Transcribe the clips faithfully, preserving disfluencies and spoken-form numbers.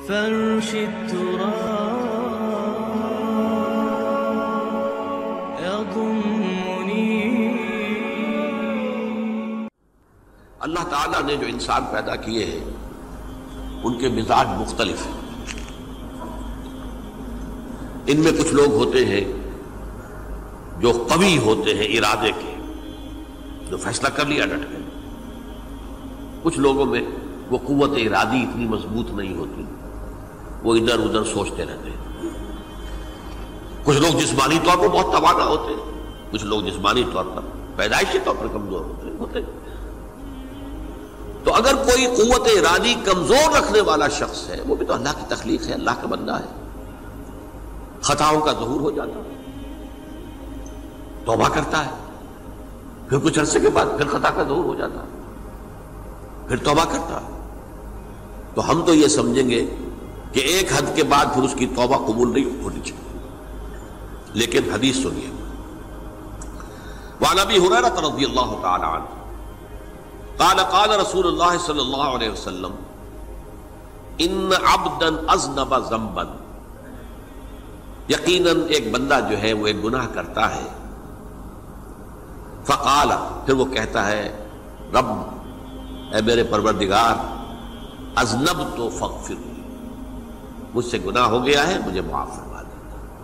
فرش التراب يضمني. اللہ تعالیٰ نے جو انسان پیدا کیے ہیں ان کے مزاج مختلف ہیں. ان میں کچھ لوگ ہوتے ہیں جو قوی ہوتے ہیں ارادے کے، جو فیصلہ کر لیا ڈٹ گئے. کچھ لوگوں میں وہ قوت ارادی اتنی مضبوط نہیں ہوتی، وہ ادھر ادھر سوچتے رہتے ہیں. کچھ لوگ جسمانی طور پر بہت توانا ہوتے ہیں، کچھ لوگ جسمانی طور پر پیدائشی طور پر کمزور ہوتے ہیں ہوتے ہیں تو اگر کوئی قوت ارادی کمزور رکھنے والا شخص ہے، وہ بھی تو اللہ کی تخلیق ہے، اللہ کا بندہ ہے. خطاؤں کا ظہور ہو جاتا ہے، توبہ کرتا ہے، پھر کچھ عرصے کے بعد پھر خطا کا ظہور ہو جاتا ہے، پھر توبہ کرتا ہے. تو ہم تو یہ سمجھیں گے کہ ایک حد کے بعد پھر اس کی توبہ قبول نہیں ہونی چاہیے. لیکن حدیث سنیے. وعن ابی ہریرہ رضی اللہ تعالی عنہ قال قال رسول اللہ صلی اللہ علیہ وسلم ان عبدا اذنب ذنبا، یقیناً ایک بندہ جو ہے وہ ایک گناہ کرتا ہے. فقال، پھر وہ کہتا ہے رب، اے میرے پروردگار، اذنبت فاغفر، مجھ سے گناہ ہو گیا ہے، مجھے معاف فرما دے.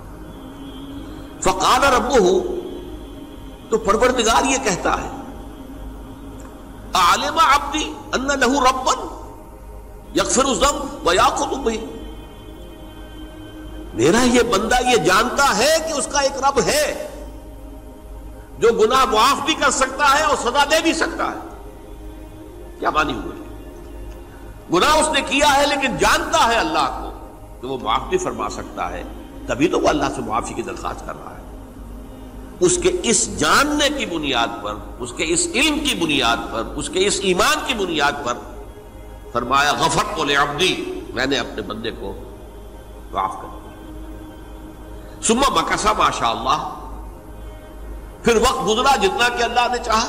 فقال ربہ، تو پروردگار یہ کہتا ہے اعلم عبدی ان لہ ربا یغفر الذنب ویأخذ بہ، میرا یہ بندہ یہ جانتا ہے کہ اس کا ایک رب ہے جو گناہ معاف بھی کر سکتا ہے اور سزا دے بھی سکتا ہے. کیا معنی ہوئے؟ گناہ اس نے کیا ہے لیکن جانتا ہے اللہ کو کہ وہ معاف بھی فرما سکتا ہے، تبھی تو وہ اللہ سے معافی کی درخواست کر رہا ہے. اس کے اس جاننے کی بنیاد پر، اس کے اس علم کی بنیاد پر، اس کے اس ایمان کی بنیاد پر فرمایا غفرت لعبدی، میں نے اپنے بندے کو معاف کر دیا. ثم مکث ما شاء اللہ، پھر وقت گزرا جتنا کہ اللہ نے چاہا.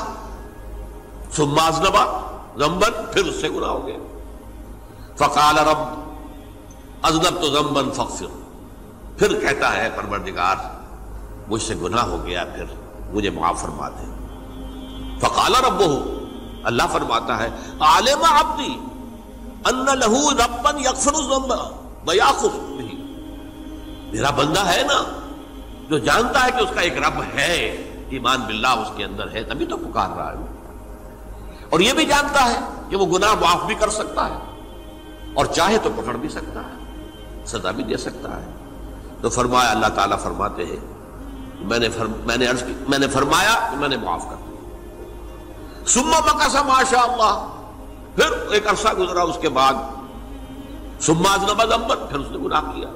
ثم اذنب ذنبا، پھر اس سے گناہ ہو گیا. فقال رب اذنبت ذنبا فاغفر، پھر کہتا ہے پروردگار مجھ سے گناہ ہو گیا، پھر مجھے معاف فرما دے. فقال ربہ، اللہ فرماتا ہے عالم عبدی ان لہ ربا یغفر الذنب ویأخذ بہ، میرا بندہ ہے نا جو جانتا ہے کہ اس کا ایک رب ہے، ایمان باللہ اس کے اندر ہے، تبھی تو پکار رہا ہے. اور یہ بھی جانتا ہے کہ وہ گناہ معاف بھی کر سکتا ہے اور چاہے تو پکڑ بھی سکتا ہے، سزا بھی دے سکتا ہے. تو فرمایا، اللہ تعالیٰ فرماتے ہیں میں نے فرم میں نے عرض کی میں نے فرمایا کہ میں نے معاف کر دیا. ثم مکث ما شاء اللہ، پھر ایک عرصہ گزرا اس کے بعد. ثم اذنب ذنبا، پھر اس نے گناہ کیا.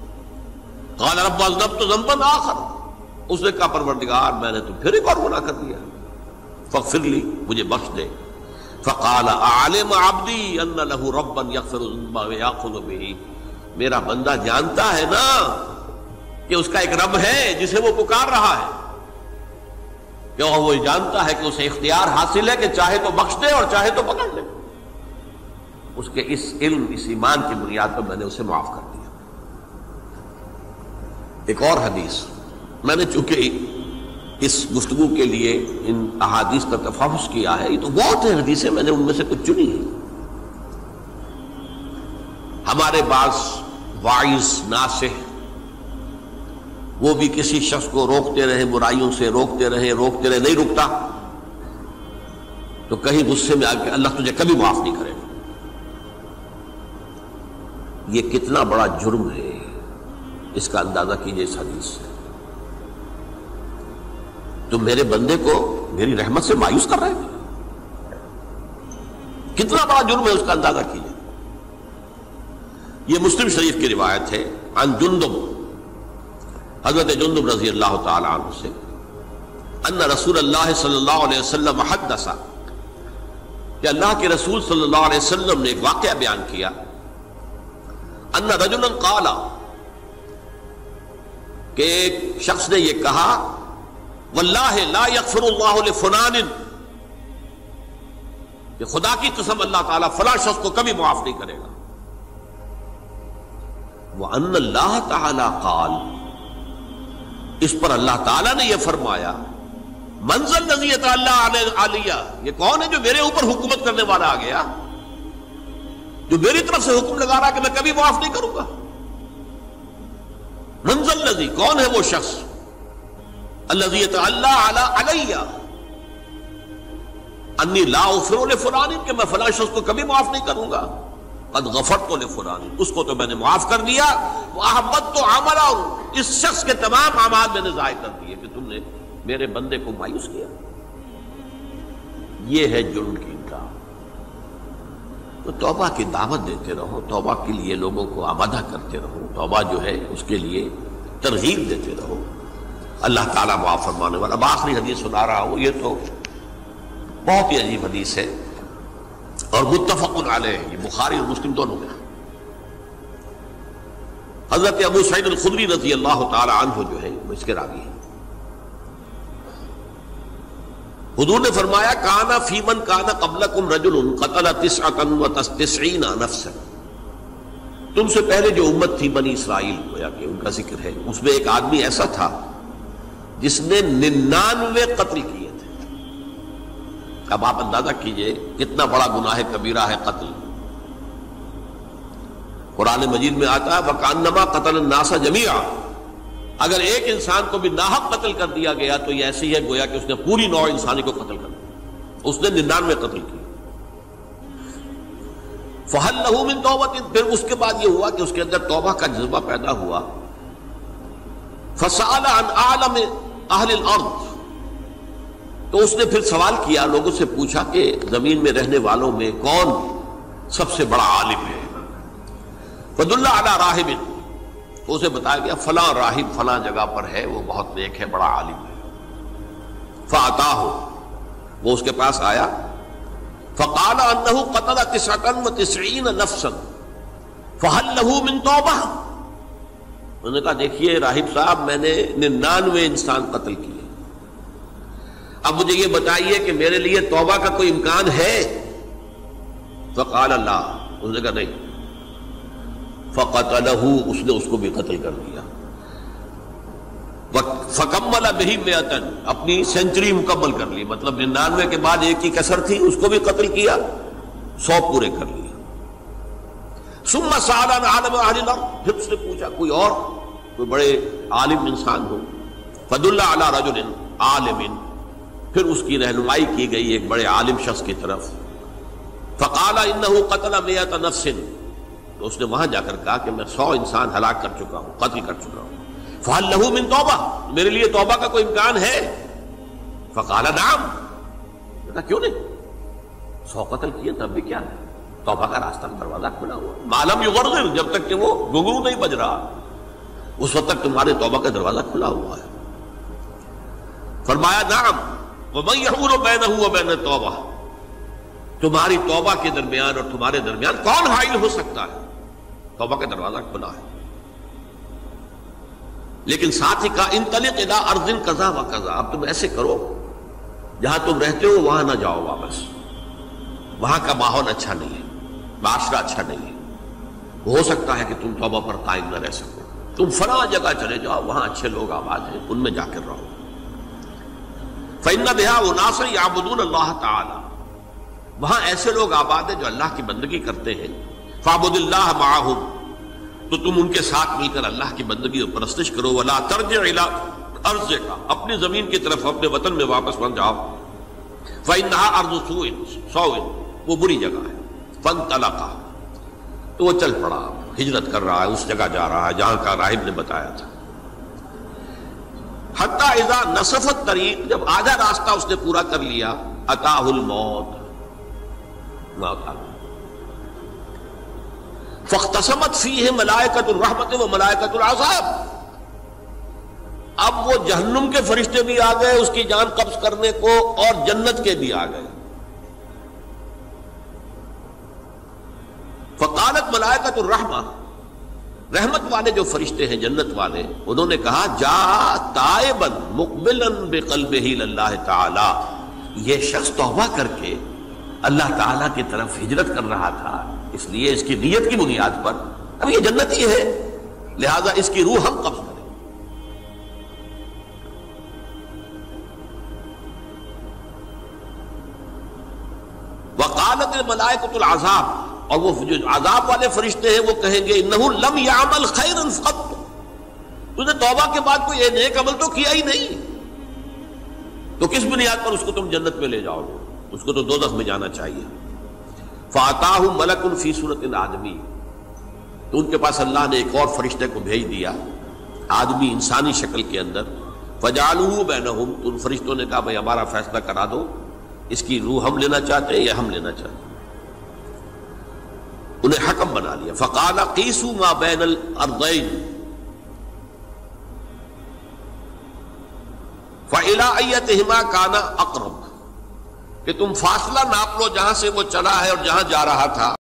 قال رب اذنبت ذنبا آخر، اس نے کہا پروردگار میں نے تو پھر ایک اور گناہ کر دیا، فاغفر لی، مجھے بخش دے. فقال اعلم عبدی ان لہ ربا یغفر الذنب ویأخذ بہ، میرا بندہ جانتا ہے نا کہ اس کا ایک رب ہے جسے وہ پکار رہا ہے، کہ وہ جانتا ہے کہ اسے اختیار حاصل ہے کہ چاہے تو بخش دے اور چاہے تو پکڑ لے. اس کے اس علم، اس ایمان کی بنیاد پر میں نے اسے معاف کر دیا. ایک اور حدیث، میں نے چونکہ اس گفتگو کے لیے ان احادیث کا تفحص کیا ہے، یہ تو بہت ہیں حدیثیں، میں نے ان میں سے کچھ چنی ہیں. ہمارے بعض واعظ ناصح وہ بھی کسی شخص کو روکتے رہے، برائیوں سے روکتے رہے روکتے رہے نہیں رکتا، تو کہیں غصے میں آ کے اللہ تجھے کبھی معاف نہیں کرے گا. یہ کتنا بڑا جرم ہے، اس کا اندازہ کیجئے اس حدیث سے. تو میرے بندے کو میری رحمت سے مایوس کر رہے ہیں، کتنا بڑا جرم ہے، اس کا اندازہ کیجئے. یہ مسلم شریف کی روایت ہے عن جندب، حضرت جندب رضی اللہ تعالی عنہ سے، ان رسول اللہ صلی اللہ علیہ وسلم حدث، کہ اللہ کے رسول صلی اللہ علیہ وسلم نے ایک واقعہ بیان کیا. ان رجلا قال، کہ ایک شخص نے یہ کہا واللہ لا یغفر اللہ لفلان، کہ خدا کی قسم اللہ تعالیٰ فلاں شخص کو کبھی معاف نہیں کرے گا. وَأَنَّ اللَّهَ تَعَالَى قَالَ، اس پر اللہ تعالیٰ نے یہ فرمایا، منزل الذی یتعالی علیہ، یہ کون ہے جو میرے اوپر حکومت کرنے والا آ گیا، جو میری طرف سے حکم لگا رہا کہ میں کبھی معاف نہیں کروں گا؟ منزل الذی، کون ہے وہ شخص، الذی یتعالی علیہ انی لا اغفر لفلان، کہ میں فلاں شخص کو کبھی معاف نہیں کروں گا، قد غفرت لفلان، اس کو تو میں نے معاف کر دیا، واحبطت عملہ، اس شخص کے تمام اعمال میں نے ضائع کر دیے کہ تم نے میرے بندے کو مایوس کیا۔ یہ ہے جرم کی انکار۔ تو توبہ کی دعوت دیتے رہو، توبہ کے لیے لوگوں کو آمادہ کرتے رہو، توبہ جو ہے اس کے لیے ترغیب دیتے رہو، اللہ تعالیٰ معاف فرمانے والا۔ اب آخری حدیث سنا رہا ہوں، یہ تو بہت ہی عجیب حدیث ہے اور متفق علیہ، یہ بخاری اور مسلم دونوں میں۔ حضرت ابو سعید الخدری رضی اللہ تعالی عنہ جو ہے وہ اس کے راوی ہیں۔ حضور نے فرمایا، کانا فی من کانا قبلکم رجل قتل تسعۃ وتسعین نفسا، تم سے پہلے جو امت تھی بنی اسرائیل، گویا کہ ان کا ذکر ہے، اس میں ایک آدمی ایسا تھا جس نے ننانوے قتل کیے تھے۔ اب آپ اندازہ کیجئے کتنا بڑا گناہ کبیرہ ہے قتل۔ قرآن مجید میں آتا ہے وَكَأَنَّمَا قَتَلَ النَّاسَ جَمِيعًا، اگر ایک انسان کو بھی ناحق قتل کر دیا گیا تو یہ ایسی ہے گویا کہ اس نے پوری نوع انسانی کو قتل کر دیا، اس نے ننانوے قتل کیے۔ فَهَلْ لَهُ مِن تَوْبَةٍ، پھر اس کے بعد یہ ہوا کہ اس کے اندر توبہ کا جذبہ پیدا ہوا۔ فَسَأَلَ عَنْ أَعْلَمِ أَهْلِ الْأَرْضِ، تو اس نے پھر سوال کیا، لوگوں سے پوچھا کہ زمین میں رہنے والوں میں کون سب سے بڑا عالم ہے۔ فَدُلَّ عَلَى رَاهِبٍ، تو اسے بتایا گیا فلاں راہب فلاں جگہ پر ہے، وہ بہت نیک ہے، بڑا عالم ہے۔ فَأَتَاهُ، وہ اس کے پاس آیا، فَقَالَ أَنَّهُ قَتَلَ تِسْعَةً وَتِسْعِينَ نَفْسًا فَهَلْ لَهُ مِن تَوْبَةٍ، انہوں نے کہا دیکھیے راہب صاحب، میں نے ننانوے انسان قتل کیے، اب مجھے یہ بتائیے کہ میرے لیے توبہ کا کوئی امکان ہے؟ فَقَالَ لَا، انہوں نے کہا نہیں۔ فَقَتَلَهُ، اس نے اس کو بھی قتل کر دیا۔ فَكَمَّلَ بِهِ مِئَةً، اپنی سینچری مکمل کر لی، مطلب ننانوے کے بعد ایک کی کسر تھی، اس کو بھی قتل کیا، سو پورے کر لیا۔ ثُمَّ سَأَلَ عَنْ عَالِمِ أَهْلِ الْأَرْضِ، پھر اس نے پوچھا کوئی اور کوئی بڑے عالم انسان ہو۔ فَدُلَّ عَلَى رَجُلٍ عَالِمٍ، پھر اس کی رہنمائی کی گئی ایک بڑے عالم شخص کی طرف۔ فَقَالَ إِنَّهُ قَتَلَ مِئَةَ نَفْسٍ، تو اس نے وہاں جا کر کہا کہ میں سو انسان ہلاک کر چکا ہوں، قتل کر چکا ہوں۔ فَهَلْ لَهُ مِن تَوْبَةٍ، میرے لیے توبہ کا کوئی امکان ہے؟ فَقَالَ نَعَمْ، کہا کیوں نہیں، سو قتل کیے تب بھی کیا ہے، توبہ کا راستہ دروازہ کھلا ہوا، مَا لَمْ يُغَرْغِرْ، جب تک کہ وہ گھنگرو نہیں بج رہا، اس وقت تک تمہارے توبہ کا دروازہ کھلا ہوا ہے۔ فرمایا نعم، وَمَن يَحُولُ بَيْنَهُ وَبَيْنَ التَّوْبَةِ، تمہاری توبہ کے درمیان اور تمہارے درمیان کون حائل ہو سکتا ہے، توبہ کا دروازہ کھلا ہے۔ لیکن ساتھ ہی کہا انطلق الی ارض کذا و کذا، اب تم ایسے کرو جہاں تم رہتے ہو وہاں نہ جاؤ واپس، وہاں کا ماحول اچھا نہیں ہے، معاشرہ اچھا نہیں ہے، ہو سکتا ہے کہ تم توبہ پر قائم نہ رہ سکو، تم فلاں جگہ چلے جاؤ، وہاں اچھے لوگ آباد ہیں، ان میں جا کر رہو۔ فإن بها اناس یعبدون اللہ تعالی، وہاں ایسے لوگ آباد ہیں جو اللہ کی بندگی کرتے ہیں۔ فاعبد اللہ معہم، تو تم ان کے ساتھ مل کر اللہ کی بندگی اور پرستش کرو۔ ولا ترجع الی ارضک، اپنی زمین کی طرف اپنے وطن میں واپس بن جاؤ۔ فإنها ارض سوء، سوء، وہ بری جگہ ہے۔ فانطلقا، تو وہ چل پڑا، ہجرت کر رہا ہے، اس جگہ جا رہا ہے جہاں کا راہب نے بتایا تھا۔ حتی اذا نصف الطریق، جب آدھا راستہ اس نے پورا کر لیا، اتاہ الموت، موت آ گئی۔ فاختصمت فیہ ملائکۃ الرحمت و ملائکۃ العذاب، اب وہ جہنم کے فرشتے بھی آ گئے اس کی جان قبض کرنے کو، اور جنت کے بھی آ گئے۔ فقالت ملائکۃ الرحمہ، رحمت والے جو فرشتے ہیں جنت والے، انہوں نے کہا جا تائبا مقبلا بقلبہ للہ تعالی، یہ شخص توبہ کر کے اللہ تعالیٰ کی طرف ہجرت کر رہا تھا، اس لیے اس کی نیت کی بنیاد پر اب یہ جنتی ہے، لہذا اس کی روح ہم قبض کریں۔ وقالت الملائکۃ العذاب، اور وہ جو عذاب والے فرشتے ہیں وہ کہیں گے انہ لم یعمل خیرا قط، تو نے توبہ کے بعد کوئی نیک عمل تو کیا ہی نہیں، تو کس بنیاد پر اس کو تم جنت میں لے جاؤ گے؟ اس کو تو دوزخ میں جانا چاہیے۔ فاتاہ ملک فی صورت آدمی، تو ان کے پاس اللہ نے ایک اور فرشتے کو بھیج دیا آدمی انسانی شکل کے اندر، فجعلوہ بینہم، تو ان فرشتوں نے کہا بھائی ہمارا فیصلہ کرا دو، اس کی روح ہم لینا چاہتے ہیں یا ہم لینا چاہتے ہیں؟ انہیں حکم بنا لیا۔ فقال قیسوا ما بین الارضین فإلی ایتہما کان اقرب، کہ تم فاصلہ ناپ لو جہاں سے وہ چلا ہے اور جہاں جا رہا تھا۔